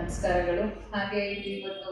ನಮಸ್ಕಾರಗಳು. ಹಾಗೆ ಇವತ್ತು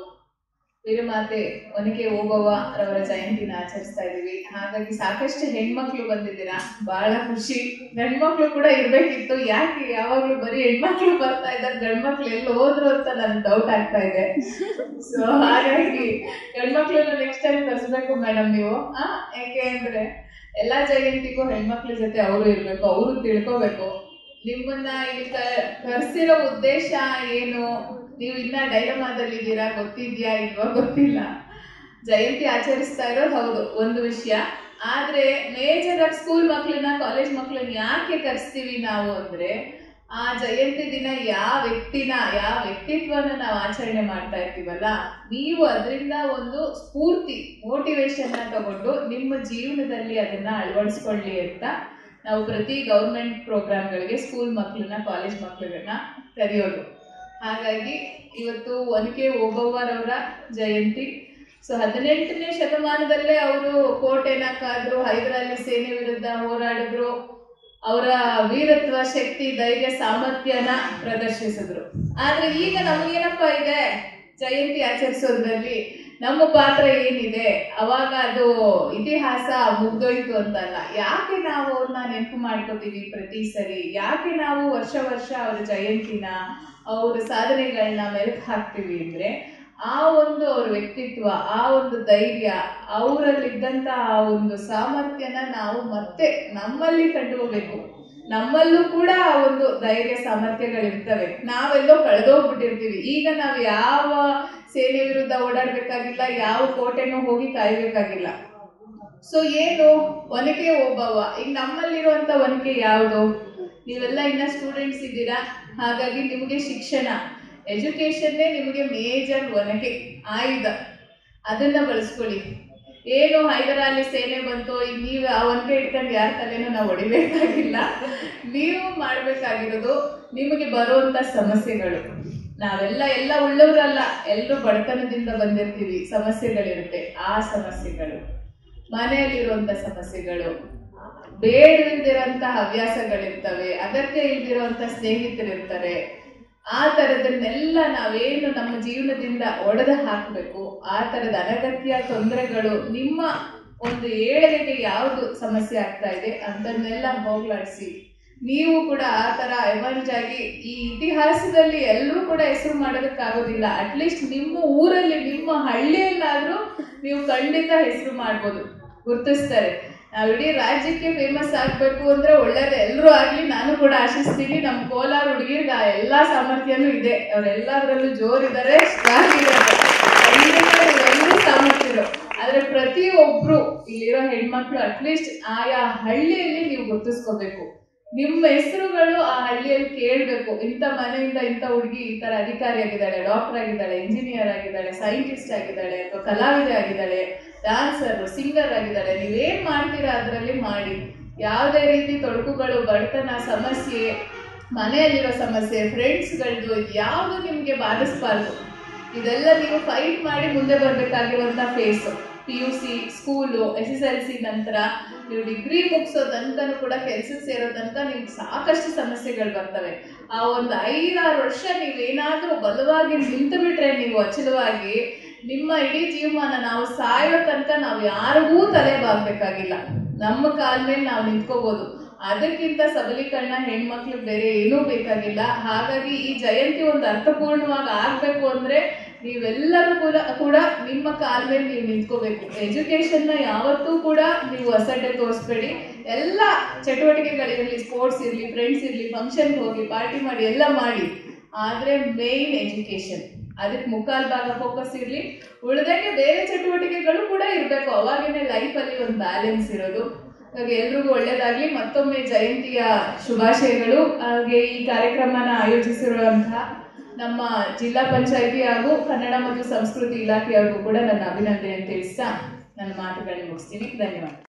ವೀರಮಾತೆ ಒನಕೆ ಓಬವ್ವ ರವರ ಜಯಂತಿನ ಆಚರಿಸ್ತಾ ಇದೀವಿ. ಹಾಗಾಗಿ ಸಾಕಷ್ಟು ಹೆಣ್ಮಕ್ಳು ಬಂದಿದ್ದೀರಾ, ಬಹಳ ಖುಷಿ. ಗಂಡ್ಮಕ್ಳು ಕೂಡ ಇರ್ಬೇಕಿತ್ತು, ಯಾಕೆ ಯಾವಾಗ್ಲೂ ಬರೀ ಹೆಣ್ಮಕ್ಳು ಬರ್ತಾ ಇದ್ದಾರೆ, ಗಂಡ್ಮಕ್ಳು ಎಲ್ಲಿ ಹೋದ್ರು ಅಂತ ನನ್ ಡೌಟ್ ಆಗ್ತಾ ಇದೆ. ಸೊ ಹಾಗಾಗಿ ಗಂಡ್ಮಕ್ಳನ್ನ ನೆಕ್ಸ್ಟ್ ಟೈಮ್ ಕರ್ಸ್ಬೇಕು ಮೇಡಮ್ ನೀವು. ಯಾಕೆ ಅಂದ್ರೆ ಎಲ್ಲಾ ಜಯಂತಿಗೂ ಹೆಣ್ಮಕ್ಳ ಜೊತೆ ಅವರು ಇರ್ಬೇಕು, ಅವರು ತಿಳ್ಕೋಬೇಕು. ನಿಮ್ಮನ್ನ ಇಲ್ಲಿ ಕರ್ಸಿರೋ ಉದ್ದೇಶ ಏನು, ನೀವು ಇನ್ನ ಡೈಲಮಾದಲ್ಲಿದ್ದೀರಾ, ಗೊತ್ತಿದ್ಯಾ ಇಲ್ವಾ ಗೊತ್ತಿಲ್ಲ. ಜಯಂತಿ ಆಚರಿಸ್ತಾ ಇರೋದು ಹೌದು ಒಂದು ವಿಷಯ, ಆದ್ರೆ ಮೇಜರ್ ಆಗಿ ಸ್ಕೂಲ್ ಮಕ್ಳನ್ನ ಕಾಲೇಜ್ ಮಕ್ಳನ್ನ ಯಾಕೆ ಕರ್ಸ್ತೀವಿ ನಾವು ಅಂದ್ರೆ, ಆ ಜಯಂತಿ ದಿನ ಯಾವ ವ್ಯಕ್ತಿತ್ವನ ನಾವು ಆಚರಣೆ ಮಾಡ್ತಾ ಇರ್ತೀವಲ್ಲ, ನೀವು ಅದರಿಂದ ಒಂದು ಸ್ಫೂರ್ತಿ ಮೋಟಿವೇಶನ್ ತಗೊಂಡು ನಿಮ್ಮ ಜೀವನದಲ್ಲಿ ಅದನ್ನ ಅಳವಡಿಸ್ಕೊಳ್ಳಿ ಅಂತ ನಾವು ಪ್ರತಿ ಗೌರ್ಮೆಂಟ್ ಪ್ರೋಗ್ರಾಮ್ಗಳಿಗೆ ಸ್ಕೂಲ್ ಮಕ್ಕಳನ್ನ ಕಾಲೇಜ್ ಮಕ್ಕಳನ್ನ ಕರೆಯೋದು. ಹಾಗಾಗಿ ಇವತ್ತು ಒನಕೆ ಓಬವ್ವರವರ ಜಯಂತಿ. ಸೊ 18ನೇ ಶತಮಾನದಲ್ಲೇ ಅವರು ಕೋಟೆನ ಕಾದ್ರು, ಹೈದರಾಲಿ ಸೇನೆ ವಿರುದ್ಧ ಹೋರಾಡಿದ್ರು, ಅವರ ವೀರತ್ವ, ಶಕ್ತಿ, ಧೈರ್ಯ, ಸಾಮರ್ಥ್ಯನ ಪ್ರದರ್ಶಿಸಿದ್ರು. ಆದ್ರೆ ಈಗ ನಮಗೇನಪ್ಪಾ ಇದೆ, ಜಯಂತಿ ಆಚರಿಸೋದ್ರಲ್ಲಿ ನಮ್ಮ ಪಾತ್ರ ಏನಿದೆ, ಅವಾಗ ಅದು ಇತಿಹಾಸ ಮುಗ್ದೋಯ್ತು ಅಂತಲ್ಲ. ಯಾಕೆ ನಾವು ಅವ್ರನ್ನ ನೆನಪು ಮಾಡ್ಕೋತೀವಿ ಪ್ರತಿ ಸರಿ, ಯಾಕೆ ನಾವು ವರ್ಷ ಅವ್ರ ಜಯಂತಿನ, ಅವ್ರ ಸಾಧನೆಗಳನ್ನ ಮೆಲುಕು ಹಾಕ್ತೀವಿ ಅಂದ್ರೆ, ಆ ಒಂದು ಅವ್ರ ವ್ಯಕ್ತಿತ್ವ, ಆ ಒಂದು ಧೈರ್ಯ, ಅವರಲ್ಲಿದ್ದಂತ ಆ ಒಂದು ಸಾಮರ್ಥ್ಯನ ನಾವು ಮತ್ತೆ ನಮ್ಮಲ್ಲಿ ಕಂಡುಕೋಬೇಕು. ನಮ್ಮಲ್ಲೂ ಕೂಡ ಆ ಒಂದು ಧೈರ್ಯ ಸಾಮರ್ಥ್ಯಗಳಿರ್ತವೆ, ನಾವೆಲ್ಲೋ ಕಳೆದೋಗ್ಬಿಟ್ಟಿರ್ತೀವಿ. ಈಗ ನಾವು ಯಾವ ಸೇನೆ ವಿರುದ್ಧ ಓಡಾಡ್ಬೇಕಾಗಿಲ್ಲ, ಯಾವ ಕೋಟೆನೂ ಹೋಗಿ ಕಾಯ್ಬೇಕಾಗಿಲ್ಲ. ಸೊ ಏನು ಒನಕೆ ಓಬವ್ವ, ಈಗ ನಮ್ಮಲ್ಲಿರುವಂತ ಒನಕೆ ಯಾವುದು? ನೀವೆಲ್ಲ ಇನ್ನ ಸ್ಟೂಡೆಂಟ್ಸ್ ಇದ್ದೀರಾ, ಹಾಗಾಗಿ ನಿಮಗೆ ಶಿಕ್ಷಣ, ಎಜುಕೇಶನ್ನೇ ನಿಮಗೆ ಮೇಜರ್ ಒನಕೆ ಆಯುಧ, ಅದನ್ನ ಬಳಸ್ಕೊಳ್ಳಿ. ಏನು ಹೈದರಾಲಿ ಸೇನೆ ಬಂತು, ಈಗ ನೀವು ಆ ಒನಕೆ ಇಟ್ಕೊಂಡು ಯಾರ ತಲೆನೂ ನಾವು ಹೊಡಿಬೇಕಾಗಿಲ್ಲ. ನೀವು ಮಾಡ್ಬೇಕಾಗಿರೋದು ನಿಮಗೆ ಬರುವಂತ ಸಮಸ್ಯೆಗಳು. ನಾವೆಲ್ಲ ಉಳ್ಳವರಲ್ಲ, ಎಲ್ಲರೂ ಬಡತನದಿಂದ ಬಂದಿರ್ತೀವಿ, ಸಮಸ್ಯೆಗಳಿರುತ್ತೆ. ಆ ಸಮಸ್ಯೆಗಳು, ಮನೆಯಲ್ಲಿರುವಂತ ಸಮಸ್ಯೆಗಳು, ಬೇಡದಿರುವಂತ ಹವ್ಯಾಸಗಳಿರ್ತವೆ, ಅಗತ್ಯ ಇಲ್ದಿರುವಂತ ಸ್ನೇಹಿತರಿರ್ತಾರೆ. ಆ ತರದನ್ನೆಲ್ಲ ನಾವೇನು ನಮ್ಮ ಜೀವನದಿಂದ ಒಡೆದು ಹಾಕಬೇಕು, ಆ ತರದ ಅನಗತ್ಯ ತೊಂದರೆಗಳು, ನಿಮ್ಮ ಒಂದು ಏಳಿಗೆಗೆ ಯಾವುದು ಸಮಸ್ಯೆ ಆಗ್ತಾ ಇದೆ ಅಂತನ್ನೆಲ್ಲ ಹೋಗ್ಲಾಡಿಸಿ, ನೀವು ಕೂಡ ಆ ತರ ಎಮರ್ಜ್ ಆಗಿ ಈ ಇತಿಹಾಸದಲ್ಲಿ ಎಲ್ಲರೂ ಕೂಡ ಹೆಸರು ಮಾಡೋದಕ್ಕಾಗೋದಿಲ್ಲ, ಅಟ್ಲೀಸ್ಟ್ ನಿಮ್ಮ ಊರಲ್ಲಿ, ನಿಮ್ಮ ಹಳ್ಳಿಯಲ್ಲಾದ್ರೂ ನೀವು ಖಂಡಿತ ಹೆಸರು ಮಾಡ್ಬೋದು, ಗುರ್ತಿಸ್ತಾರೆ. ನಾವು ಇಡೀ ರಾಜ್ಯಕ್ಕೆ ಫೇಮಸ್ ಆಗ್ಬೇಕು ಅಂದ್ರೆ ಒಳ್ಳೇದು, ಎಲ್ಲರೂ ಆಗ್ಲಿ, ನಾನು ಕೂಡ ಆಶಿಸ್ತೀನಿ. ನಮ್ಮ ಕೋಲಾರ ಹುಡುಗಿರ್ಗ ಎಲ್ಲಾ ಸಾಮರ್ಥ್ಯನೂ ಇದೆ, ಅವರೆಲ್ಲದರಲ್ಲೂ ಜೋರಿದ್ದಾರೆ, ಸ್ಟ್ರಾಂಗ್ ಇದ್ದಾರೆ, ಎಲ್ಲರೂ ಸಾಮರ್ಥ್ಯರು. ಆದ್ರೆ ಪ್ರತಿಯೊಬ್ರು ಇಲ್ಲಿರೋ ಹೆಣ್ಮಕ್ಳು ಅಟ್ಲೀಸ್ಟ್ ಆಯಾ ಹಳ್ಳಿಯಲ್ಲಿ ನೀವು ಗುರ್ತಿಸ್ಕೋಬೇಕು. ನಿಮ್ಮ ಹೆಸರುಗಳು ಆ ಹಳ್ಳಿಯಲ್ಲಿ ಕೇಳಬೇಕು. ಇಂಥ ಮನೆಯಿಂದ ಇಂಥ ಹುಡುಗಿ ಈ ತರ ಅಧಿಕಾರಿ ಆಗಿದ್ದಾಳೆ, ಡಾಕ್ಟರ್ ಆಗಿದ್ದಾಳೆ, ಇಂಜಿನಿಯರ್ ಆಗಿದ್ದಾಳೆ, ಸೈಂಟಿಸ್ಟ್ ಆಗಿದ್ದಾಳೆ, ಅಥವಾ ಕಲಾವಿದೆ ಆಗಿದ್ದಾಳೆ, ಡಾನ್ಸರ್, ಸಿಂಗರ್ ಆಗಿದ್ದಾಳೆ. ನೀವೇನ್ ಮಾಡ್ತೀರಾ ಅದರಲ್ಲಿ ಮಾಡಿ. ಯಾವುದೇ ರೀತಿ ತೊಡಕುಗಳು, ಬಡತನ, ಸಮಸ್ಯೆ, ಮನೆಯಲ್ಲಿರೋ ಸಮಸ್ಯೆ, ಫ್ರೆಂಡ್ಸ್ಗಳದ್ದು ಯಾವುದು ನಿಮ್ಗೆ ಬಾಧಿಸ್ಬಾರ್ದು. ಇದೆಲ್ಲ ನೀವು ಫೈಟ್ ಮಾಡಿ ಮುಂದೆ ಬರ್ಬೇಕಾಗಿರುವಂತ ಫೇಸ್. PUC, ಸ್ಕೂಲು, SSLC ನಂತರ ನೀವು ಡಿಗ್ರಿ ಮುಗಿಸೋ ತನಕನೂ ಕೂಡ ಕೆಲ್ಸಕ್ಕೆ ಸೇರೋ ತನಕ ನಿಮ್ಗೆ ಸಾಕಷ್ಟು ಸಮಸ್ಯೆಗಳು ಬರ್ತವೆ. ಆ ಒಂದು 5-6 ವರ್ಷ ನೀವೇನಾದ್ರೂ ಬಲವಾಗಿ ನಿಂತು ಬಿಟ್ರೆ, ನೀವು ಅಚಲವಾಗಿ ನಿಮ್ಮ ಇಡೀ ಜೀವಮಾನ, ನಾವು ಸಾಯೋ ತನಕ ನಾವು ಯಾರಿಗೂ ತಲೆ ಬಾಗ್ಬೇಕಾಗಿಲ್ಲ, ನಮ್ಮ ಕಾಲ ಮೇಲೆ ನಾವು ನಿಂತ್ಕೋಬಹುದು. ಅದಕ್ಕಿಂತ ಸಬಲೀಕರಣ ಹೆಣ್ಮಕ್ಳು ಬೇರೆ ಏನೂ ಬೇಕಾಗಿಲ್ಲ. ಹಾಗಾಗಿ ಈ ಜಯಂತಿ ಒಂದು ಅರ್ಥಪೂರ್ಣವಾಗಿ ಆಗ್ಬೇಕು ಅಂದ್ರೆ ನೀವೆಲ್ಲರೂ ಕೂಡ ನಿಮ್ಮ ಕಾಲ ಮೇಲೆ ನೀವು ನಿಂತ್ಕೋಬೇಕು. ಎಜುಕೇಶನ್ನ ಯಾವತ್ತೂ ಕೂಡ ನೀವು ಅಸಡ್ಡೆ ತೋರಿಸ್ಬೇಡಿ. ಎಲ್ಲ ಚಟುವಟಿಕೆಗಳಿರಲಿ, ಸ್ಪೋರ್ಟ್ಸ್ ಇರಲಿ, ಫ್ರೆಂಡ್ಸ್ ಇರಲಿ, ಫಂಕ್ಷನ್ಗೆ ಹೋಗಿ ಪಾರ್ಟಿ ಮಾಡಿ, ಎಲ್ಲ ಮಾಡಿ, ಆದ್ರೆ ಮೇನ್ ಎಜುಕೇಶನ್, ಅದಕ್ಕೆ ಮುಕ್ಕಾಲ್ ಭಾಗ ಫೋಕಸ್ ಇರಲಿ. ಉಳಿದಂಗೆ ಬೇರೆ ಚಟುವಟಿಕೆಗಳು ಕೂಡ ಇರಬೇಕು, ಅವಾಗೇನೆ ಲೈಫಲ್ಲಿ ಒಂದು ಬ್ಯಾಲೆನ್ಸ್ ಇರೋದು. ಹಾಗೆ ಎಲ್ರಿಗೂ ಒಳ್ಳೇದಾಗ್ಲಿ. ಮತ್ತೊಮ್ಮೆ ಜಯಂತಿಯ ಶುಭಾಶಯಗಳು. ಹಾಗೆ ಈ ಕಾರ್ಯಕ್ರಮನ ಆಯೋಜಿಸಿರುವಂತಹ ನಮ್ಮ ಜಿಲ್ಲಾ ಪಂಚಾಯಿತಿ ಹಾಗೂ ಕನ್ನಡ ಮತ್ತು ಸಂಸ್ಕೃತಿ ಇಲಾಖೆಯವ್ರಿಗೂ ಕೂಡ ನನ್ನ ಅಭಿನಂದನೆ ತಿಳಿಸ್ತಾ ನನ್ನ ಮಾತುಗಳನ್ನ ಮುಗಿಸ್ತೀನಿ. ಧನ್ಯವಾದ.